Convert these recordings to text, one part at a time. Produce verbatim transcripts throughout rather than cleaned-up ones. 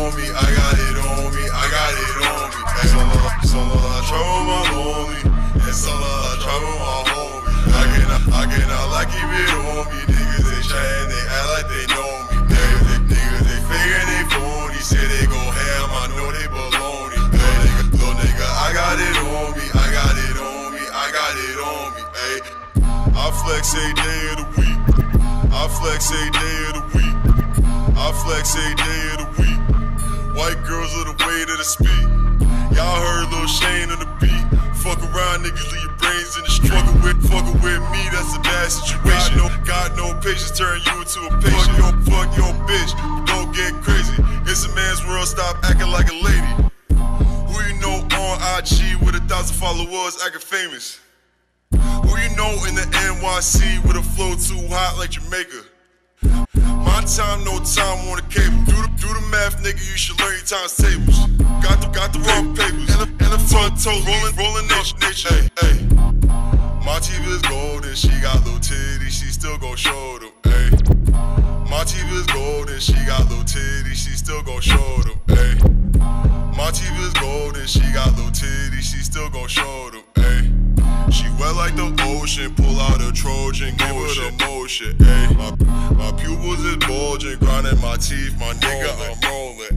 on me, I got it on me, I got it on me. Hey, some of some of I trouble my lonely, and some of I trouble my homie. I cannot, I cannot like keep it on me. Niggas they trying, they act like they know me. Niggas they, niggas they fake and they phony. Say they go ham, I know they baloney. Little nigga, little nigga, I got it on me, I got it on me, I got it on me. Hey, I flex a day of the week. I flex a day of the week. I flex a day of the week. White girls are the way to the speed. Y'all heard Lil Shane on the beat. Fuck around, niggas, leave your brains in the street. Fuckin' with, fuckin' with me, that's a bad situation. No, got no patience, turn you into a patient. Fuck your, fuck your bitch, but don't get crazy. It's a man's world, stop acting like a lady. Who you know on I G with a thousand followers acting famous? Who you know in the N Y C with a flow too hot like Jamaica? My time, no time on the cable. Do the, do the math, nigga, you should learn your times tables. Got the, got the wrong papers. And the, and the front toes, rolling, rolling nature, nature. Hey, hey. My T V is golden, she got little titties, she still gon' show them. Hey. My T V is golden, she got little titties, she still gon' show them. Hey. My T V is golden, she got little titties, she still gon' show them. Hey. She wet like the ocean, pull out a Trojan, give her the motion, ayy. My, my pupils is bulging, grinding my teeth, my nigga, I'm rolling,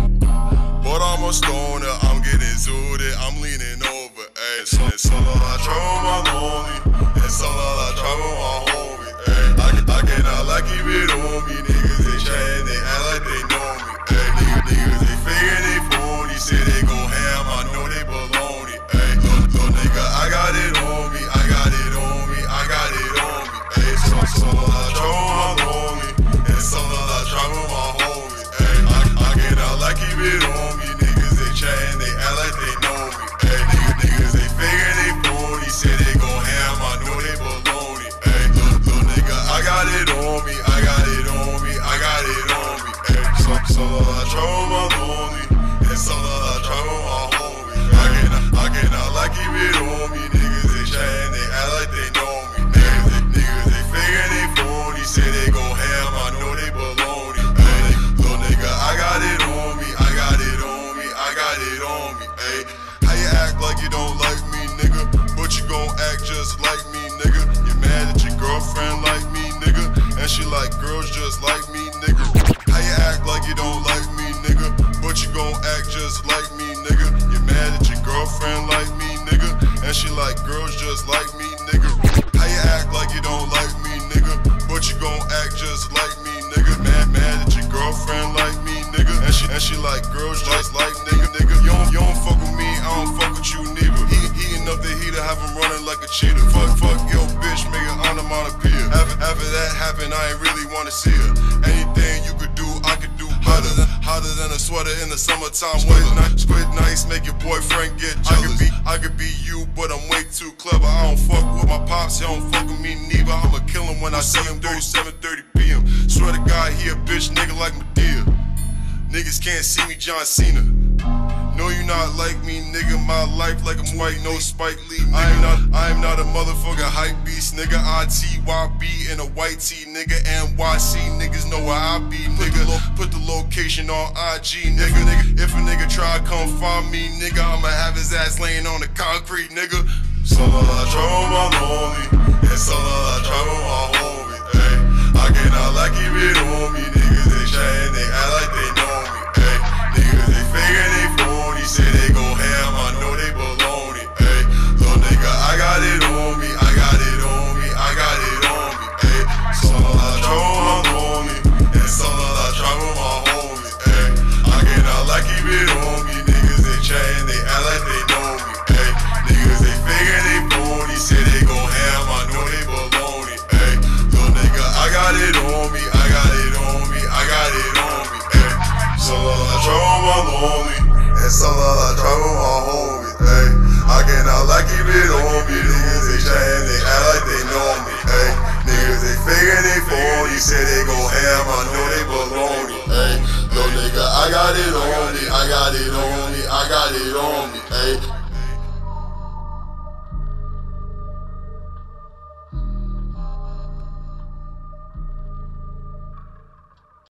ayy. But I'm a stoner, I'm getting zooted, I'm leaning over, ayy. So, some of I trouble my lonely, and some of I trouble my homie, ayy. I, I cannot like keep it on me, niggas they trying, they act like they know me, ayy. Niggas, niggas they fake and they phony, say they go ham, I know they baloney, ayy. Little, little nigga, I got it on me, I got it on me, I got it on me, ayy. Some, some of I trouble my lonely, and some of I trouble my homie, ayy. I, I cannot like keep it on me, niggas they trying, they act like they know me, ayy. Niggas, niggas they fake and they phony, say they go ham, I know they baloney, ayy. Little, little nigga, I got it on me, I got it on me, I got it on me, ayy. Some, some of I trouble my lonely, and some of I trouble my homie. I cannot, I cannot like keep it on me, niggas they trying, they act like they know me. Niggas, they, niggas they fake and they phony, say they go ham, I know they baloney. Ayy, little nigga, I got it on me, I got it on me, I got it on me. Ayy, how you act like you don't like me, nigga? But you gon' act just like me, nigga. You mad at your girlfriend like me, nigga? And she like girls just like me, nigga. How you act like you don't like me, nigga? But you gon' act just like me, nigga. You mad at your girlfriend like me, nigga? And she like girls just like me, nigga. How you act like you don't like me, nigga? But you gon' act just like me, nigga. Mad, mad at your girlfriend like me, nigga. And she, and she like girls just like nigga, nigga. You don't, you don't fuck with me, I don't fuck with you neither. He, heating up the heater, have him running like a cheetah. Fuck, fuck your bitch, make it onomatopoeia. After, after that happened, I ain't really wanna see her. Anything you could do, I could do hotter than, hotter than a sweater in the summertime. Squid night, squid nights, make your boyfriend get jealous. I could be, I could be you, but I'm way too clever. I don't fuck with my pops, he don't fuck with me neither. I'ma kill him when I see him through seven thirty p m Swear to God, he a bitch nigga like Madea. Niggas can't see me, John Cena. No, you not like me, nigga. My life like I'm white, no Spike Lee, nigga. I am not, I am not a motherfucker hype beast, nigga. I T Y B in a white tee, nigga. N Y C niggas know where I be, nigga. Put the location on I G, nigga. nigga. If a nigga try to come find me, nigga, I'ma have his ass laying on the concrete, nigga. Some of I trouble my lonely, and some of I trouble my homie. Ay, I cannot like keep it on me, niggas they trying, they act like they know me. Ay, niggas they fake and they phony, say they go ham, I know they baloney. Ay, little nigga, I got it on me, I got it on me, I got it on me. Ay, some of I trouble my lonely, and some of I trouble my homie. Ay, I cannot like keep it on me, niggas they trying, they act like they know me. Ay, niggas they fake and they phony, say they go ham, I know they baloney. Ay, little nigga, I got it on me, I got it on me, I got it on me. Ay, some of I trouble my lonely, and some of I trouble my homie. Ay, I cannot like keep it on me, niggas they trying, they act like they know me. Ay, niggas they fake and they phony, say they go ham, I know they baloney. Ay, little nigga, I got it on me, I got it on me, I got it on me. Ay.